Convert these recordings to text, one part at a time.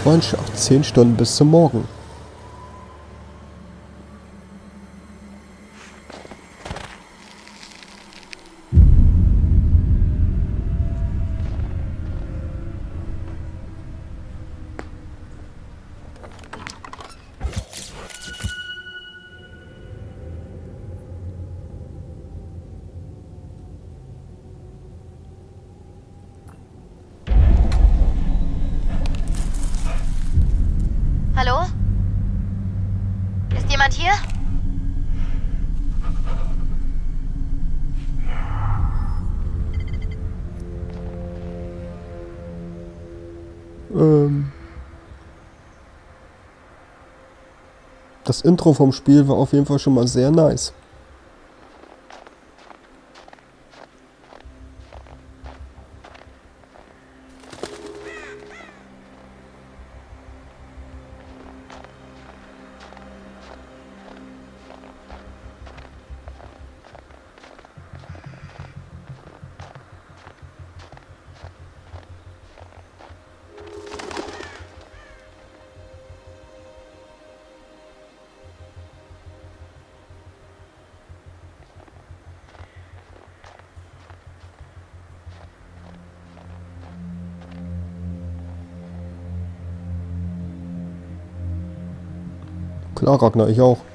Freundschaft. 10 Stunden bis zum Morgen. Hallo? Ist jemand hier? Das Intro vom Spiel war auf jeden Fall schon mal sehr nice. Klar, Ragnar, ich auch.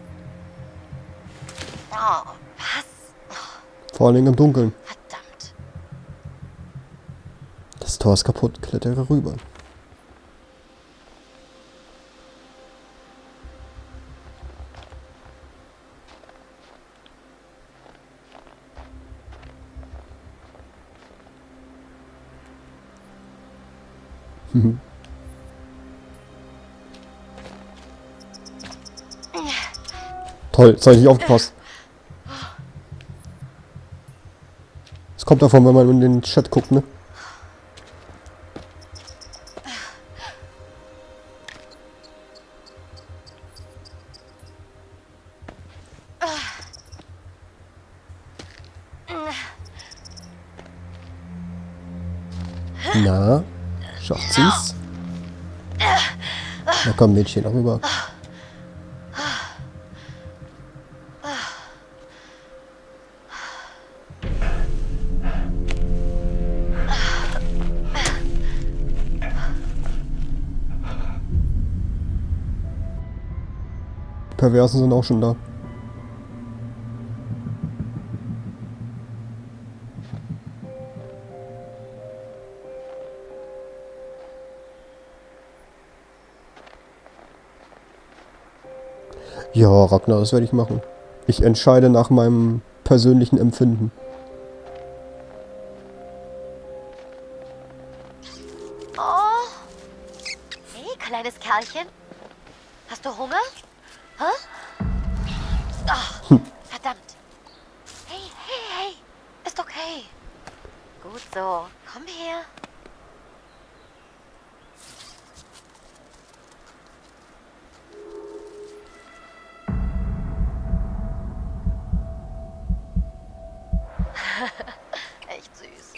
Oh, was? Vor allem im Dunkeln. Verdammt. Das Tor ist kaputt, klettere rüber. Toll, jetzt habe ich nicht aufgepasst. Es kommt davon, wenn man in den Chat guckt, ne? Na, schafft sie's? Na komm, Mädchen, auch rüber. Perversen sind auch schon da. Ja, Ragnar, das werde ich machen. Ich entscheide nach meinem persönlichen Empfinden. Oh. Hey, kleines Kerlchen. Hast du Hunger? Hä? Ach, verdammt. Hey, hey, hey. Ist okay. Gut so. Komm her. Echt süß.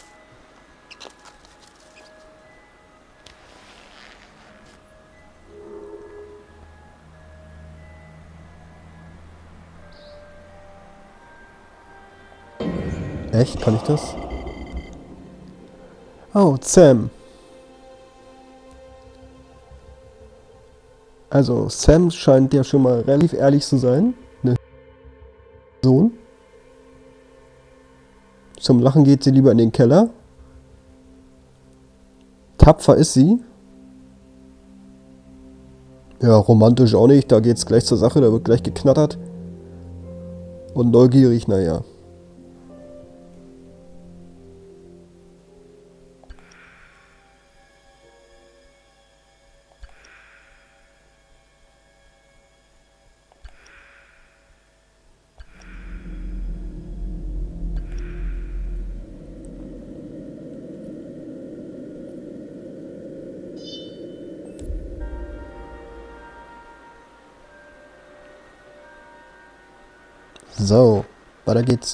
Echt? Kann ich das? Oh, Sam. Also, Sam scheint ja schon mal relativ ehrlich zu sein. Ne? Sohn. Zum Lachen geht sie lieber in den Keller. Tapfer ist sie. Ja, romantisch auch nicht. Da geht's gleich zur Sache. Da wird gleich geknattert. Und neugierig, naja. So, weiter geht's.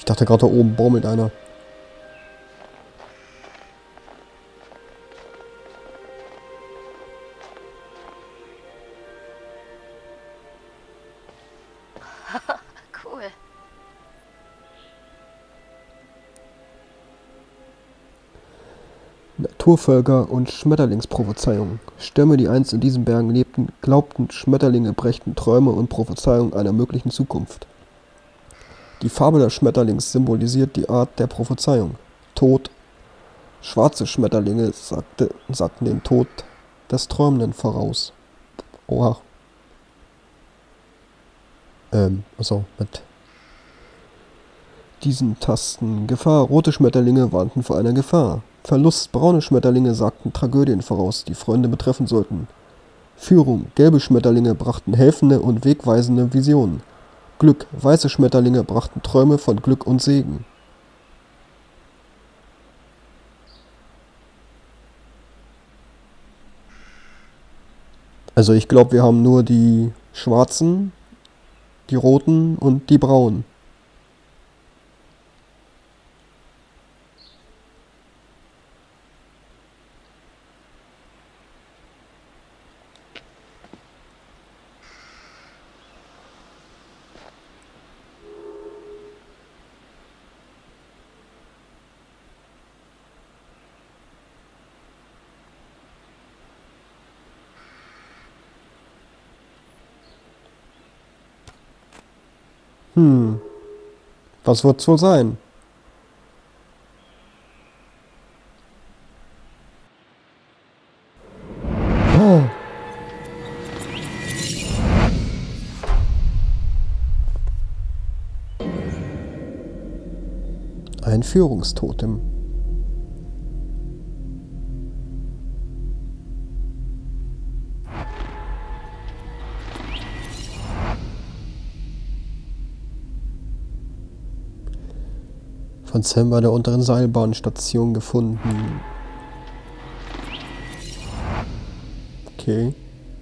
Ich dachte gerade, da oben baumelt einer. Cool. Naturvölker und Schmetterlingsprophezeiungen. Stämme, die einst in diesen Bergen lebten, glaubten, Schmetterlinge brächten Träume und Prophezeiungen einer möglichen Zukunft. Die Farbe des Schmetterlings symbolisiert die Art der Prophezeiung. Tod. Schwarze Schmetterlinge sagten den Tod des Träumenden voraus. Oha. Also mit diesen Tasten. Gefahr. Rote Schmetterlinge warnten vor einer Gefahr. Verlust. Braune Schmetterlinge sagten Tragödien voraus, die Freunde betreffen sollten. Führung. Gelbe Schmetterlinge brachten helfende und wegweisende Visionen. Glück. Weiße Schmetterlinge brachten Träume von Glück und Segen. Also ich glaube, wir haben nur die schwarzen, die roten und die braunen. Was wird's wohl sein? Oh. Ein Führungstotem. Von Sam bei der unteren Seilbahnstation gefunden. Okay.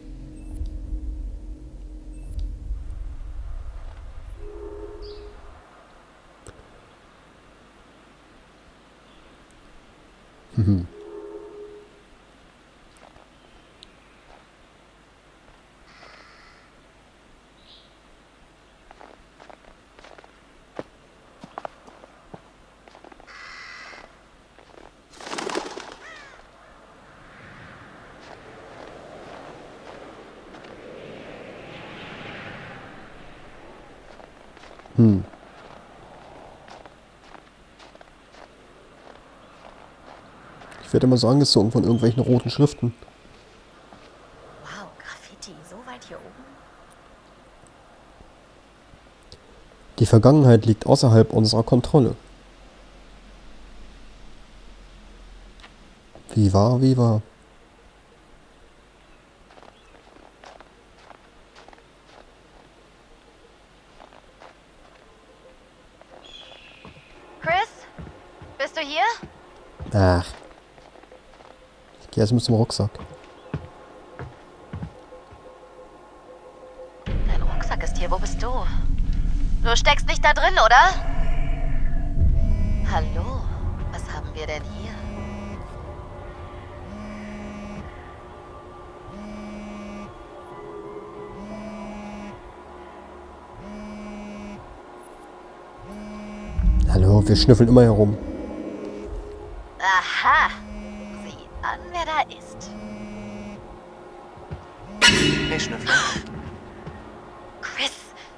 Ich werde immer so angezogen von irgendwelchen roten Schriften. Wow, Graffiti, so weit hier oben. Die Vergangenheit liegt außerhalb unserer Kontrolle. Wie wahr, wie wahr. Chris, bist du hier? Ach. Ich gehe erst mit zum Rucksack. Dein Rucksack ist hier, wo bist du? Du steckst nicht da drin, oder? Hallo, was haben wir denn hier? Hallo, wir schnüffeln immer herum. Aha, sieh an, wer da ist. Hey, Schnüffler. Chris,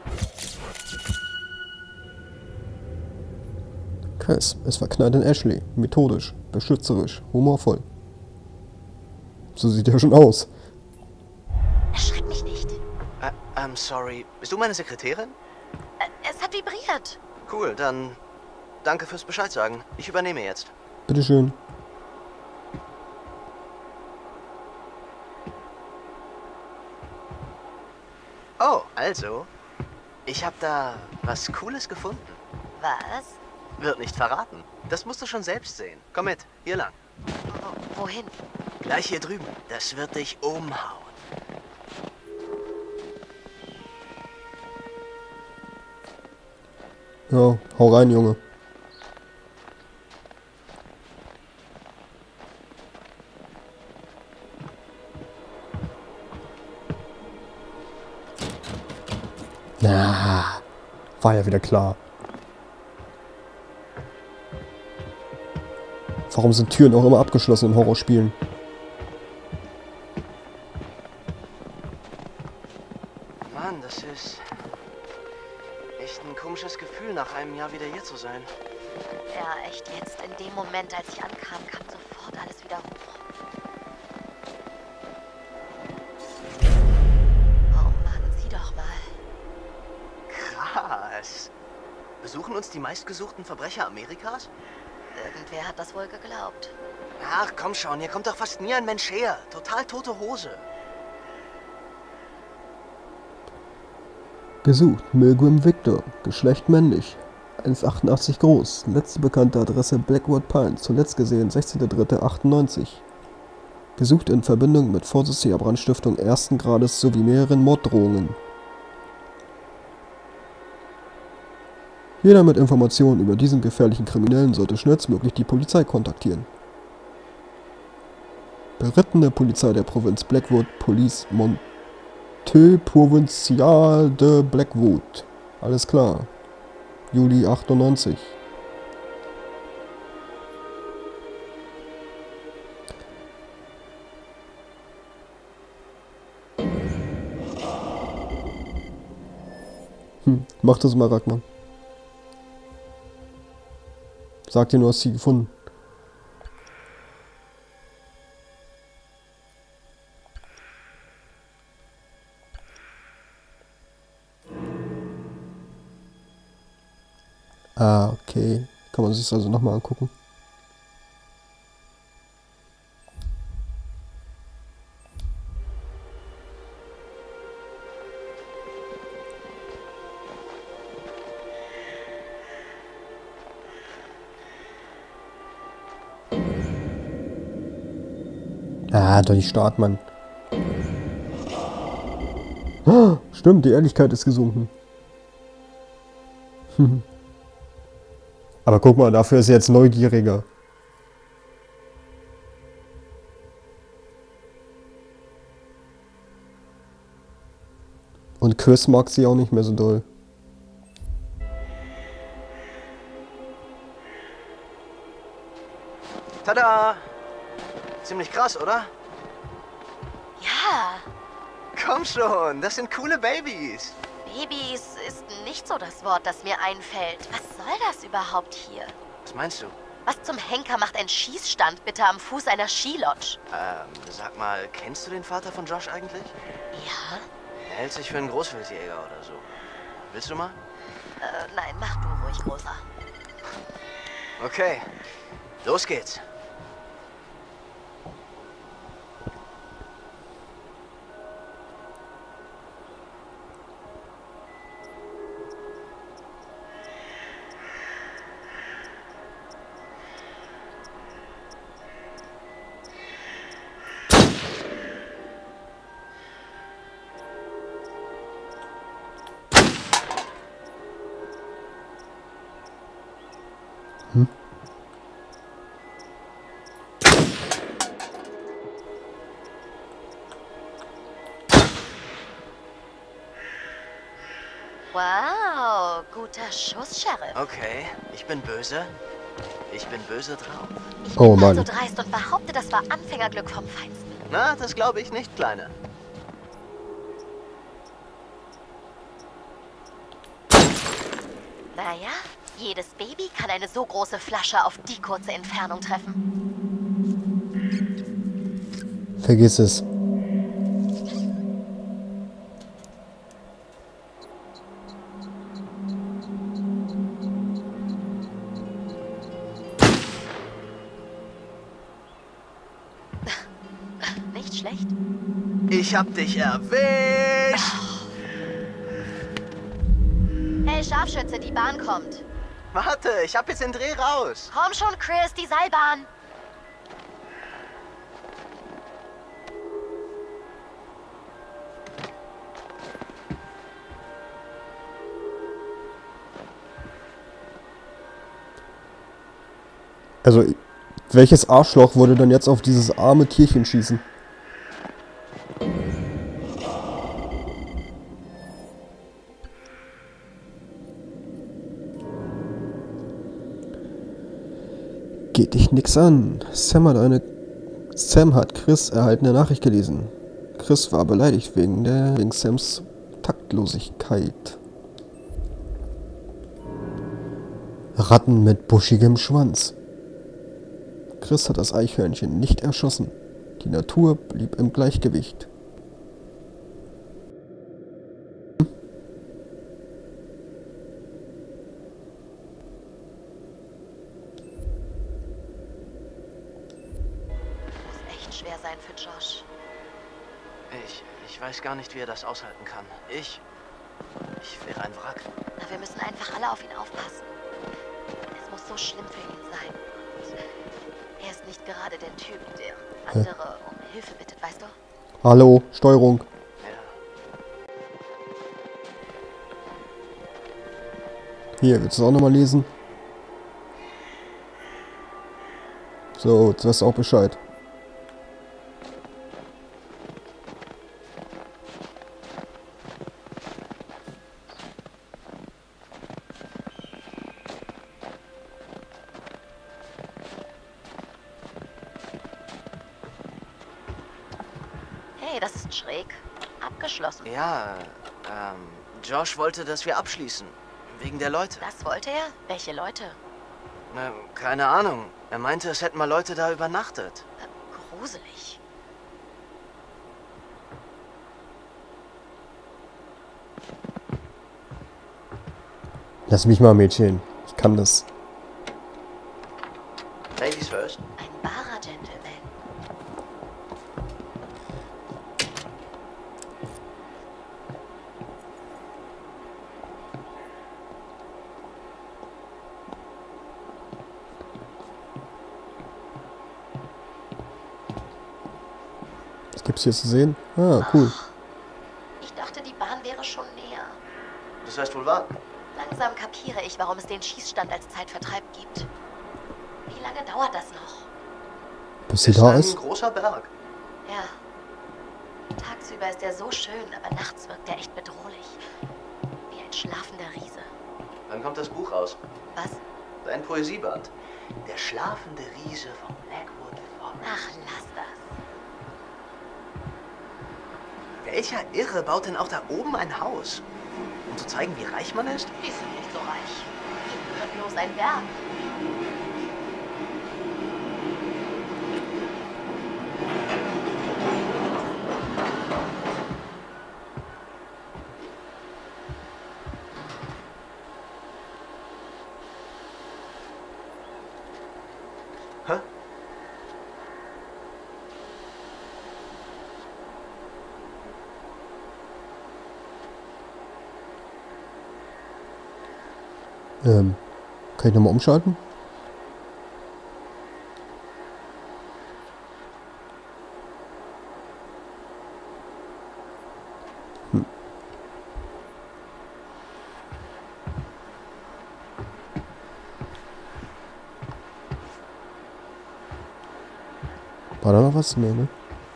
Chris, es verknallt in Ashley. Methodisch, beschützerisch, humorvoll. So sieht er schon aus. erschreck mich nicht. I'm sorry. Bist du meine Sekretärin? Es hat vibriert. Cool, dann danke fürs Bescheid sagen. Ich übernehme jetzt. Bitteschön. Oh, also, ich habe da was Cooles gefunden. Was? Wird nicht verraten. Das musst du schon selbst sehen. Komm mit, hier lang. Wohin? Gleich hier drüben. Das wird dich umhauen. Ja, hau rein, Junge. Na, war ja wieder klar. Warum sind Türen auch immer abgeschlossen in Horrorspielen? Mann, das ist echt ein komisches Gefühl, nach einem Jahr wieder hier zu sein. Ja, echt jetzt. In dem Moment, als ich ankam, kam sofort alles wieder hoch. Oh Mann, sieh doch mal. Krass. Besuchen uns die meistgesuchten Verbrecher Amerikas? Irgendwer hat das wohl geglaubt. Ach, komm schon, hier kommt doch fast nie ein Mensch her. Total tote Hose. Gesucht, Milgram Victor, Geschlecht männlich, 1,88 groß, letzte bekannte Adresse Blackwood Pines, zuletzt gesehen 16.03.98. Gesucht in Verbindung mit vorsätzlicher Brandstiftung ersten Grades sowie mehreren Morddrohungen. Jeder mit Informationen über diesen gefährlichen Kriminellen sollte schnellstmöglich die Polizei kontaktieren. Berittene Polizei der Provinz Blackwood, Police Monte Provincial de Blackwood. Alles klar. Juli 98. Mach das mal, Ragnar. Sag dir, du hast sie gefunden. Ah, okay. Kann man sich das also nochmal angucken. Ah, doch nicht Start, Mann. Ah, stimmt, die Ehrlichkeit ist gesunken. Aber guck mal, dafür ist er jetzt neugieriger. Und Chris mag sie auch nicht mehr so doll. Tada! Ziemlich krass, oder? Ja, Komm schon, das sind coole Babys. Babys ist nicht so das Wort, das mir einfällt. Was soll das überhaupt hier? Was meinst du? Was zum Henker macht ein Schießstand bitte am Fuß einer Skilodge? Sag mal, kennst du den Vater von Josh eigentlich? Ja? Er hält sich für einen Großwildjäger oder so. Willst du mal? Nein, mach du ruhig, Rosa. Okay, los geht's. Wow, guter Schuss, Sheriff. Okay, ich bin böse. Ich bin böse drauf. Ich Oh bin mal Mann. so dreist und behaupte, das war Anfängerglück vom Feinsten. Na, das glaube ich nicht, Kleine. Naja, jedes Baby kann eine so große Flasche auf die kurze Entfernung treffen. Vergiss es. Nicht schlecht. Ich hab dich erwischt. Hey, Scharfschütze, die Bahn kommt. Warte, ich hab jetzt den Dreh raus. Komm schon, Chris, die Seilbahn. Also, welches Arschloch würde dann jetzt auf dieses arme Tierchen schießen? Geht dich nix an. Sam hat Chris erhaltene Nachricht gelesen. Chris war beleidigt wegen Sams Taktlosigkeit. Ratten mit buschigem Schwanz. Chris hat das Eichhörnchen nicht erschossen. Die Natur blieb im Gleichgewicht. Muss echt schwer sein für Josh. Ich weiß gar nicht, wie er das aushalten kann. Ich wäre ein Wrack. Na, wir müssen einfach alle auf ihn aufpassen. Es muss so schlimm für ihn sein. Und er ist nicht gerade der Typ, der andere um Hilfe bittet, weißt du? Hallo, Steuerung. Ja. Hier, willst du es auch nochmal lesen? So, jetzt weißt du auch Bescheid. Hey, das ist schräg. Abgeschlossen. Ja, Josh wollte, dass wir abschließen. Wegen der Leute. Das wollte er? Welche Leute? Na, keine Ahnung. Er meinte, es hätten mal Leute da übernachtet. Gruselig. Lass mich mal, Mädchen. Ich kann das. Ladies first. Ein wahrer Gentleman. Was gibt's hier zu sehen? Ah, cool. Ich dachte, die Bahn wäre schon näher. Das heißt wohl warten. Langsam kapiere ich, warum es den Schießstand als Zeitvertreib gibt. Wie lange dauert das noch? Bis sie da ein ist? großer Berg. Ja. Tagsüber ist er so schön, aber nachts wirkt er echt bedrohlich. Wie ein schlafender Riese. Wann kommt das Buch raus? Was? Dein Poesieband. Der schlafende Riese vom Blackwood Forest. Ach, lass das. Welcher Irre baut denn auch da oben ein Haus? Um zu zeigen, wie reich man ist? Die sind nicht so reich. Ihnen gehört bloß ein Berg. Hä? Kann ich nochmal umschalten? War da noch was? Nee, ne?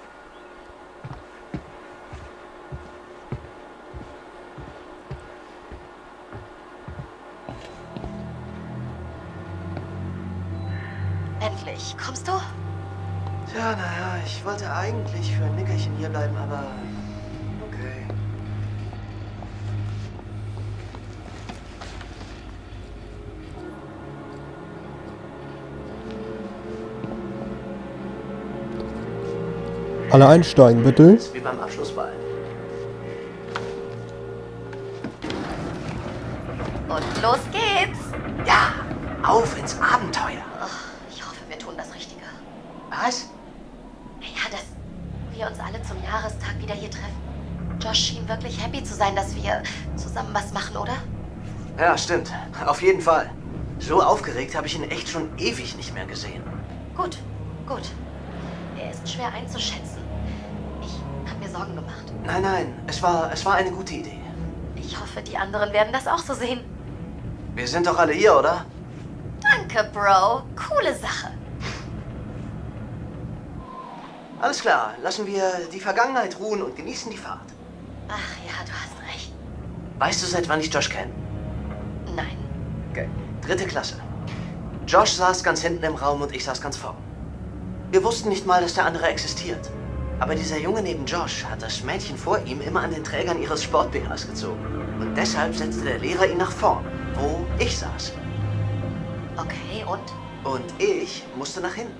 Endlich. Kommst du? Tja, naja, ich wollte eigentlich für ein Nickerchen hier bleiben, aber... Okay. Alle einsteigen, bitte. Ist wie beim Abschlussball. Und los geht's. Ja, auf ins Abenteuer. Ach, ich hoffe, wir tun das Richtige. Was? Ja, dass wir uns alle zum Jahrestag wieder hier treffen. Josh schien wirklich happy zu sein, dass wir zusammen was machen, oder? Ja, stimmt. Auf jeden Fall. So aufgeregt habe ich ihn echt schon ewig nicht mehr gesehen. Gut, gut. Er ist schwer einzuschätzen. Ich habe mir Sorgen gemacht. Nein, es war eine gute Idee. Ich hoffe, die anderen werden das auch so sehen. Wir sind doch alle hier, oder? Danke. Danke, Bro. Coole Sache. Alles klar, lassen wir die Vergangenheit ruhen und genießen die Fahrt. Ach ja, du hast recht. Weißt du, seit wann ich Josh kenne? Nein. Okay. 3. Klasse. Josh saß ganz hinten im Raum und ich saß ganz vorn. Wir wussten nicht mal, dass der andere existiert. Aber dieser Junge neben Josh hat das Mädchen vor ihm immer an den Trägern ihres Sport-BHs gezogen. Und deshalb setzte der Lehrer ihn nach vorn, wo ich saß. Okay, und? Und ich musste nach hinten.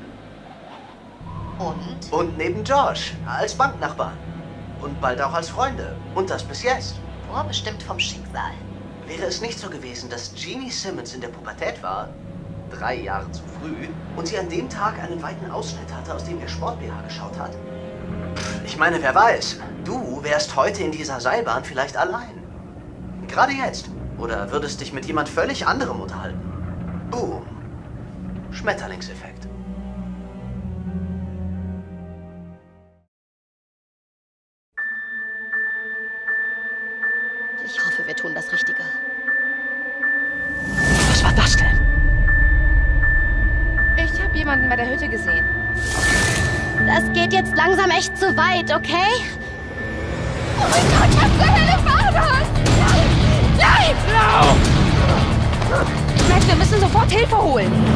Und? Und neben Josh, als Banknachbarn. Und bald auch als Freunde. Und das bis jetzt. Vorbestimmt vom Schicksal. Wäre es nicht so gewesen, dass Jeannie Simmons in der Pubertät war, 3 Jahre zu früh, und sie an dem Tag einen weiten Ausschnitt hatte, aus dem ihr Sport-BH geschaut hat? Ich meine, wer weiß, du wärst heute in dieser Seilbahn vielleicht allein. Gerade jetzt. Oder würdest dich mit jemand völlig anderem unterhalten. Boom. Schmetterlingseffekt. Ich hoffe, wir tun das Richtige. Was war das denn? Ich habe jemanden bei der Hütte gesehen. Das geht jetzt langsam echt zu weit, okay? Oh mein Gott, was zur Hölle war das? Nein! Nein! Matt, wir müssen sofort Hilfe holen.